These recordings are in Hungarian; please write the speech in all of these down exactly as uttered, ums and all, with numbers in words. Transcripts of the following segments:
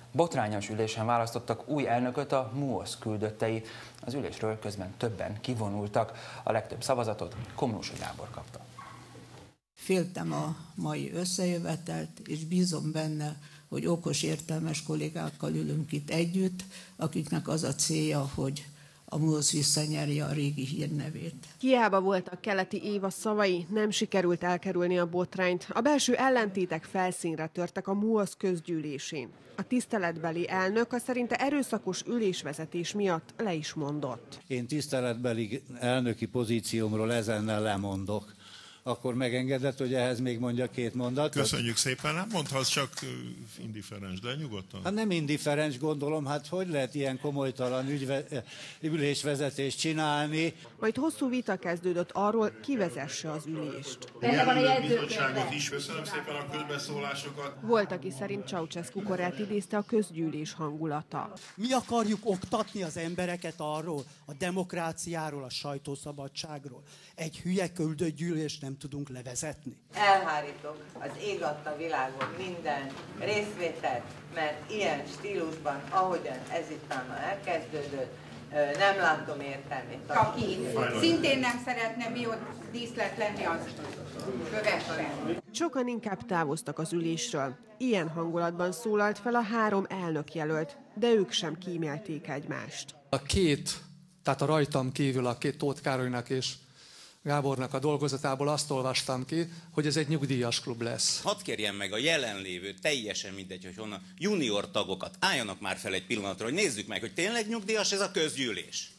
Botrányos ülésen választottak új elnököt a MUOSZ küldöttei. Az ülésről közben többen kivonultak. A legtöbb szavazatot Komlósi Gábor kapta. Féltem a mai összejövetelt, és bízom benne, hogy okos, értelmes kollégákkal ülünk itt együtt, akiknek az a célja, hogy a MUOSZ visszanyerje a régi hírnevét. Hiába voltak Keleti Éva szavai, nem sikerült elkerülni a botrányt. A belső ellentétek felszínre törtek a MUOSZ közgyűlésén. A tiszteletbeli elnök a szerinte erőszakos ülésvezetés miatt le is mondott. Én tiszteletbeli elnöki pozíciómról ezennel lemondok. Akkor megengedett, hogy ehhez még mondja két mondatot? Köszönjük szépen, hát mondhatsz csak indiferens, de nyugodtan. Hát nem indiferens, gondolom, hát hogy lehet ilyen komolytalan ügyve, ülésvezetést csinálni? Majd hosszú vita kezdődött arról, ki vezesse az ülést. Jelölő bizottságot is, köszönöm szépen a közbeszólásokat. Volt, aki szerint Ceausescu korát idézte a közgyűlés hangulata. Mi akarjuk oktatni az embereket arról, a demokráciáról, a sajtószabadságról. Egy hülye küldött gyűlést nem tudunk levezetni. Elhárítok az ég adta világon minden részvételt, mert ilyen stílusban, ahogyan ez itt elkezdődött, nem látom értelmét. Aki szintén nem szeretne biodíszlet lenni, az kövesse. Sokan inkább távoztak az ülésről. Ilyen hangulatban szólalt fel a három elnökjelölt, de ők sem kímélték egymást. A két, tehát a rajtam kívül a két Tóth Károlynak és Gábornak a dolgozatából azt olvastam ki, hogy ez egy nyugdíjas klub lesz. Hadd kérjem meg a jelenlévő, teljesen mindegy, hogy honnan, junior tagokat, álljanak már fel egy pillanatra, hogy nézzük meg, hogy tényleg nyugdíjas ez a közgyűlés.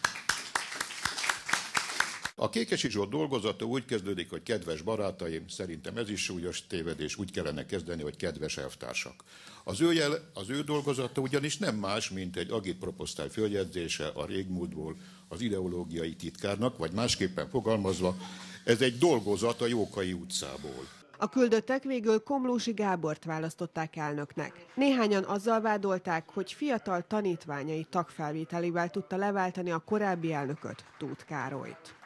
A Kékesi Zsolt dolgozata úgy kezdődik, hogy kedves barátaim, szerintem ez is súlyos tévedés, úgy kellene kezdeni, hogy kedves elvtársak. Az ő, jel, az ő dolgozata ugyanis nem más, mint egy agitproposztály följegyzése a régmúltból az ideológiai titkárnak, vagy másképpen fogalmazva, ez egy dolgozat a Jókai utcából. A küldöttek végül Komlósi Gábort választották elnöknek. Néhányan azzal vádolták, hogy fiatal tanítványai tagfelvételével tudta leváltani a korábbi elnököt, Tóth Károlyt.